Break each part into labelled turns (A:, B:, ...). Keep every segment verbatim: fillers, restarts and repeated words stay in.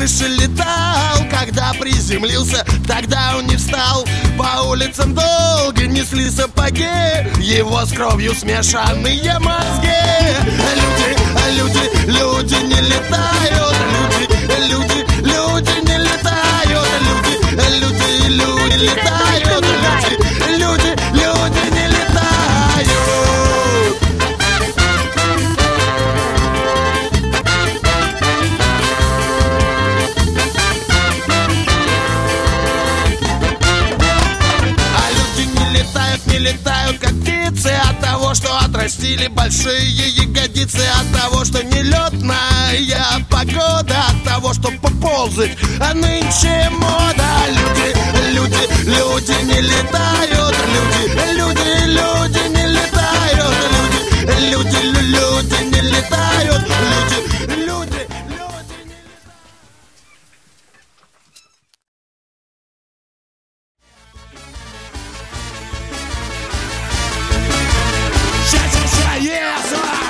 A: выше летал. Когда приземлился, тогда он не встал. По улицам долго несли сапоги, его с кровью смешанные мозги. Люди, люди, люди не летают. Люди, люди, люди не летают. Люди, люди, люди летают. Люди, люди, люди не летают. Не летают, как птицы, от того, что отрастили большие ягодицы, от того, что нелетная погода, от того, что поползать, а нынче мода. Люди, люди, люди не летают. Люди, люди, люди не летают. Люди, люди, люди не летают. Люди, люди, люди не летают. Yes, sir.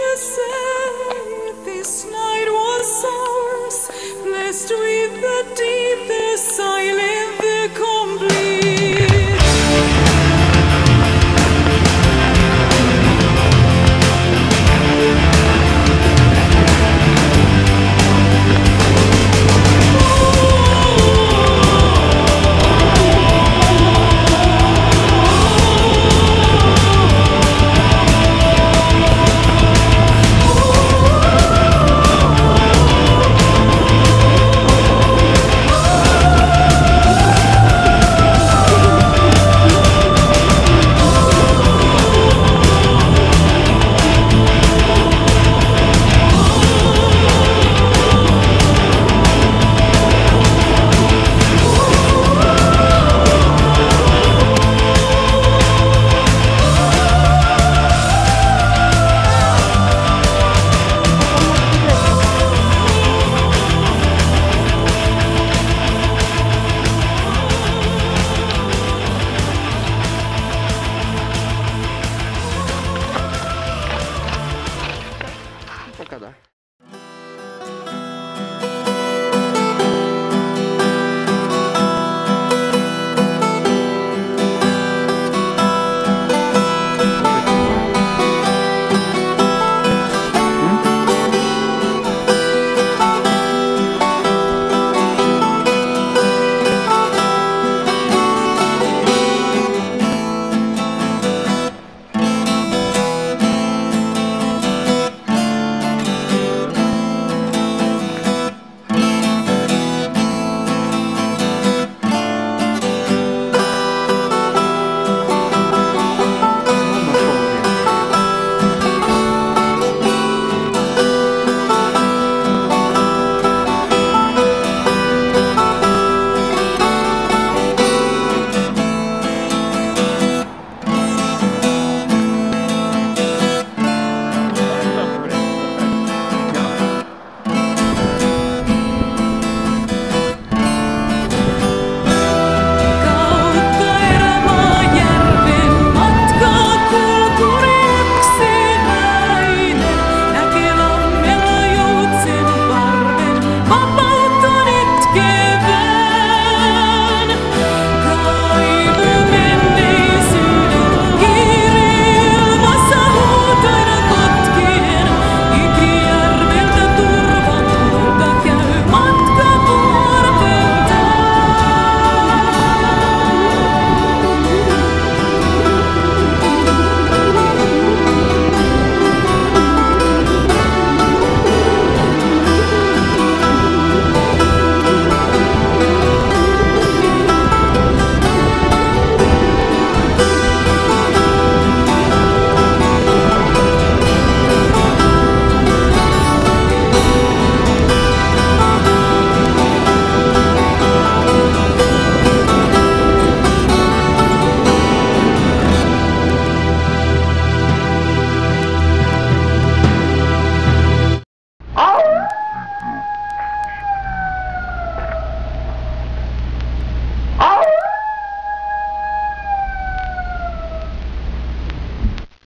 B: This night was ours, blessed with the deep.